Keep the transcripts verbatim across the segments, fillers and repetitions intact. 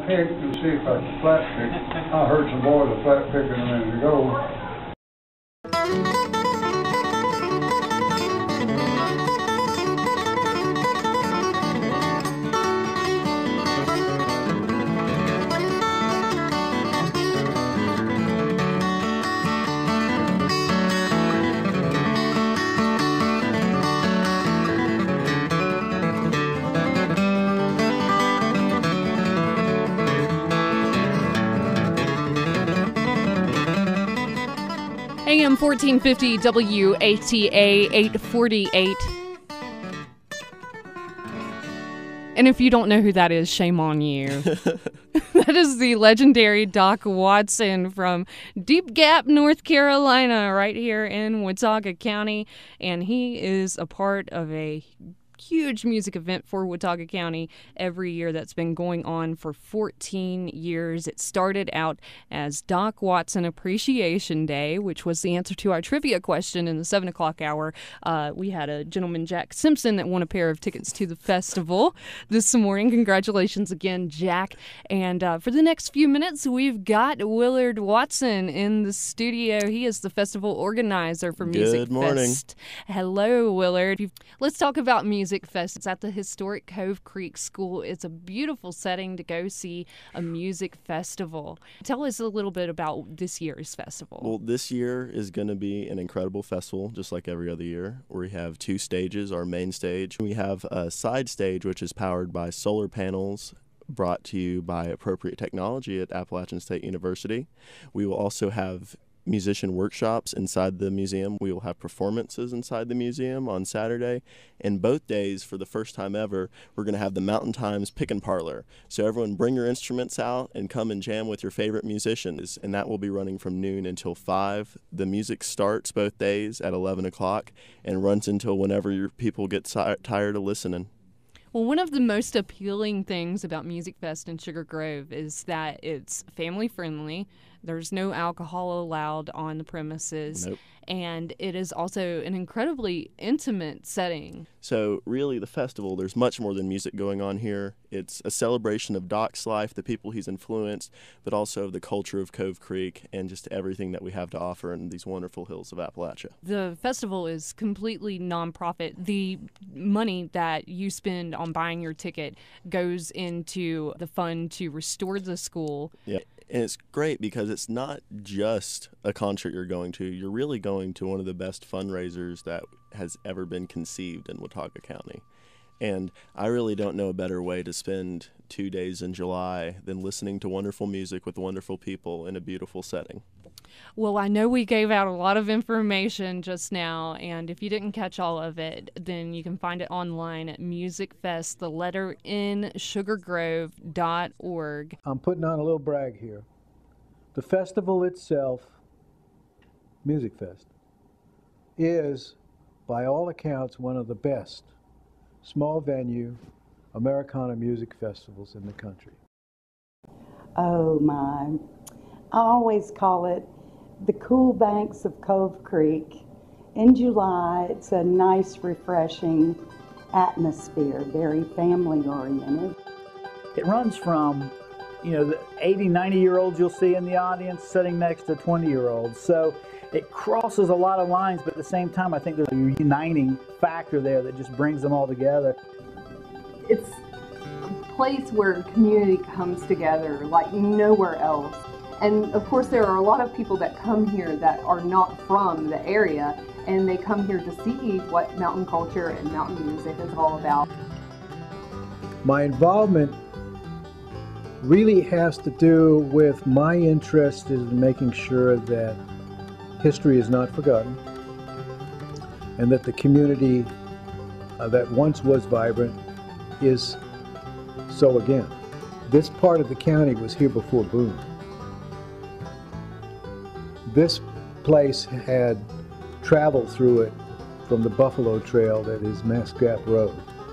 pick to see if I can flat pick. I heard some boys are flat picking a minute ago. A M fourteen fifty W A T A eight forty-eight. And if you don't know who that is, shame on you. That is the legendary Doc Watson from Deep Gap, North Carolina, right here in Watauga County. And he is a part of a huge music event for Watauga County every year that's been going on for fourteen years. It started out as Doc Watson Appreciation Day, which was the answer to our trivia question in the seven o'clock hour. Uh, we had a gentleman, Jack Simpson, that won a pair of tickets to the festival this morning. Congratulations again, Jack. And uh, for the next few minutes, we've got Willard Watson in the studio. He is the festival organizer for Music Good morning. Fest. Hello, Willard. Let's talk about Music Fest. It's at the historic Cove Creek School. It's a beautiful setting to go see a music festival. Tell us a little bit about this year's festival. Well, this year is going to be an incredible festival, just like every other year. We have two stages, our main stage. We have a side stage, which is powered by solar panels brought to you by Appropriate Technology at Appalachian State University. We will also have musician workshops inside the museum. We will have performances inside the museum on Saturday. And both days, for the first time ever, we're going to have the Mountain Times Pick and Parlor. So everyone bring your instruments out and come and jam with your favorite musicians. And that will be running from noon until five. The music starts both days at eleven o'clock and runs until whenever your people get si- tired of listening. Well, one of the most appealing things about Music Fest in Sugar Grove is that it's family friendly. There's no alcohol allowed on the premises. Nope. And it is also an incredibly intimate setting. So really, the festival, there's much more than music going on here. It's a celebration of Doc's life, the people he's influenced, but also of the culture of Cove Creek and just everything that we have to offer in these wonderful hills of Appalachia. The festival is completely nonprofit. The money that you spend on buying your ticket goes into the fund to restore the school. Yeah. And it's great because it's not just a concert you're going to. You're really going to one of the best fundraisers that has ever been conceived in Watauga County. And I really don't know a better way to spend two days in July than listening to wonderful music with wonderful people in a beautiful setting. Well, I know we gave out a lot of information just now, and if you didn't catch all of it, then you can find it online at MusicFest, the letter N, sugar grove dot org. I'm putting on a little brag here. The festival itself, Music Fest, is, by all accounts, one of the best small venue Americana music festivals in the country. Oh my. I always call it the cool banks of Cove Creek. In July, it's a nice, refreshing atmosphere, very family-oriented. It runs from, you know, the eighty, ninety-year-olds you'll see in the audience sitting next to twenty-year-olds. So it crosses a lot of lines, but at the same time, I think there's a uniting factor there that just brings them all together. It's a place where community comes together like nowhere else. And of course, there are a lot of people that come here that are not from the area, and they come here to see what mountain culture and mountain music is all about. My involvement really has to do with my interest in making sure that history is not forgotten and that the community uh, that once was vibrant is so again. This part of the county was here before Boone. This place had traveled through it from the Buffalo Trail that is Mascap Road.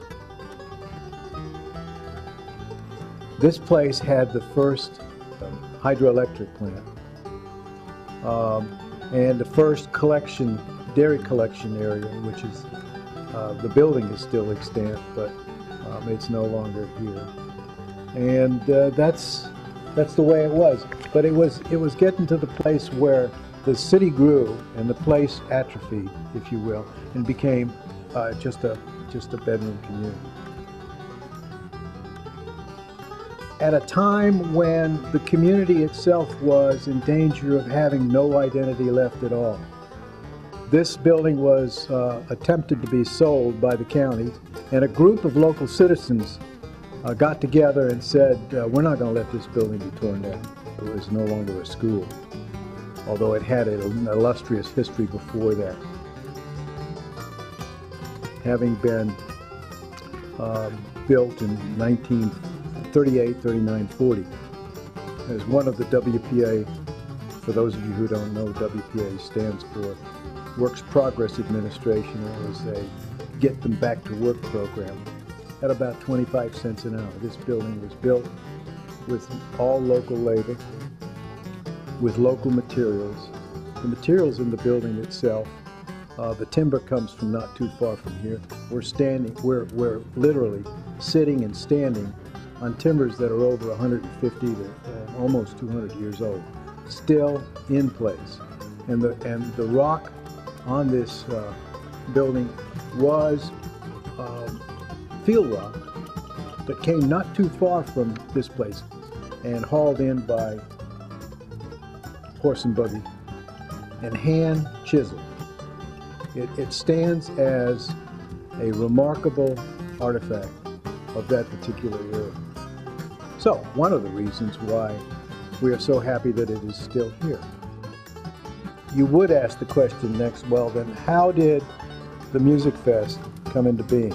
This place had the first um, hydroelectric plant um, and the first collection, dairy collection area, which is, uh, the building is still extant, but um, it's no longer here. And uh, that's that's the way it was. But it was it was getting to the place where the city grew and the place atrophied, if you will, and became uh, just a just a bedroom community. At a time when the community itself was in danger of having no identity left at all. This building was uh, attempted to be sold by the county, and a group of local citizens uh, got together and said, uh, we're not going to let this building be torn down. It was no longer a school, although it had an illustrious history before that. Having been um, built in nineteen thirty-eight, thirty-nine, forty, as one of the W P A, for those of you who don't know, W P A stands for Works Progress Administration. It was a Get Them Back to Work program at about twenty-five cents an hour. This building was built with all local labor, with local materials. The materials in the building itself, uh, the timber comes from not too far from here. We're standing, we're, we're literally sitting and standing on timbers that are over one hundred fifty to uh, almost two hundred years old, still in place. And the, and the rock on this uh, building was um, field rock that came not too far from this place and hauled in by horse and buggy and hand chiseled. It, it stands as a remarkable artifact of that particular era. So, one of the reasons why we are so happy that it is still here. You would ask the question next, well then, how did the Music Fest come into being?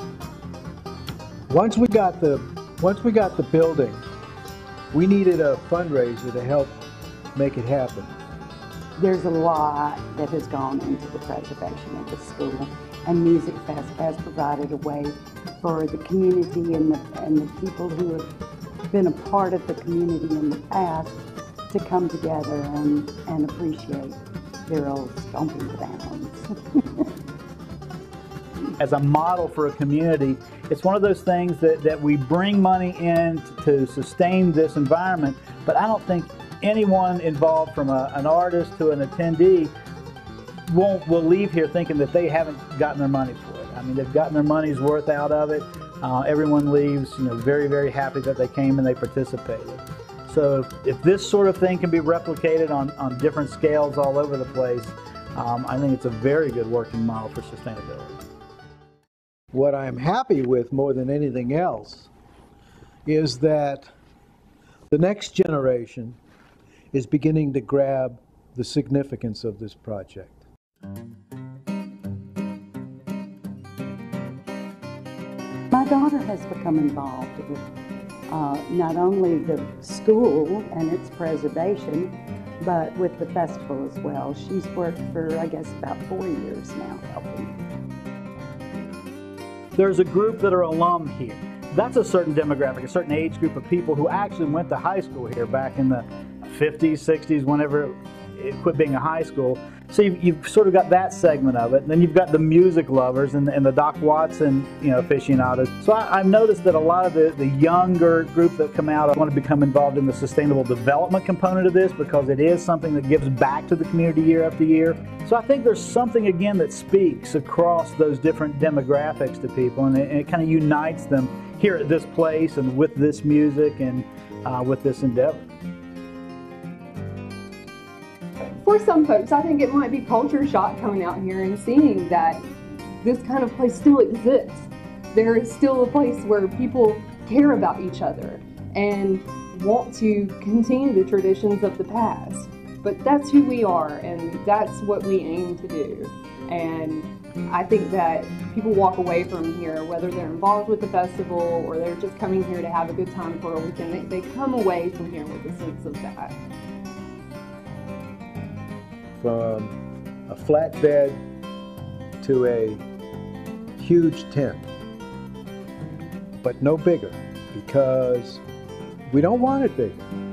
Once we got the, once we got the building, we needed a fundraiser to help make it happen. There's a lot that has gone into the preservation of the school, and Music Fest has provided a way for the community and the, and the people who have been a part of the community in the past to come together and, and appreciate their old stomping grounds. As a model for a community, it's one of those things that, that we bring money in to sustain this environment, but I don't think anyone involved, from a, an artist to an attendee, won't will leave here thinking that they haven't gotten their money for it. I mean, they've gotten their money's worth out of it. Uh, everyone leaves, you know, very, very happy that they came and they participated. So if, if this sort of thing can be replicated on, on different scales all over the place, um, I think it's a very good working model for sustainability. What I'm happy with more than anything else is that the next generation is beginning to grab the significance of this project. My daughter has become involved with uh, not only the school and its preservation, but with the festival as well. She's worked for, I guess, about four years now helping. There's a group that are alum here. That's a certain demographic, a certain age group of people who actually went to high school here back in the fifties, sixties, whenever it quit being a high school. So you've, you've sort of got that segment of it. And then you've got the music lovers and, and the Doc Watson, you know, aficionados. So I, I've noticed that a lot of the, the younger group that come out want to become involved in the sustainable development component of this, because it is something that gives back to the community year after year. So I think there's something, again, that speaks across those different demographics to people, and it, and it kind of unites them here at this place and with this music and uh, with this endeavor. For some folks, I think it might be culture shock coming out here and seeing that this kind of place still exists. There is still a place where people care about each other and want to continue the traditions of the past. But that's who we are, and that's what we aim to do. And I think that people walk away from here, whether they're involved with the festival or they're just coming here to have a good time for a weekend, they, they come away from here with a sense of that. From a flatbed to a huge tent, but no bigger, because we don't want it bigger.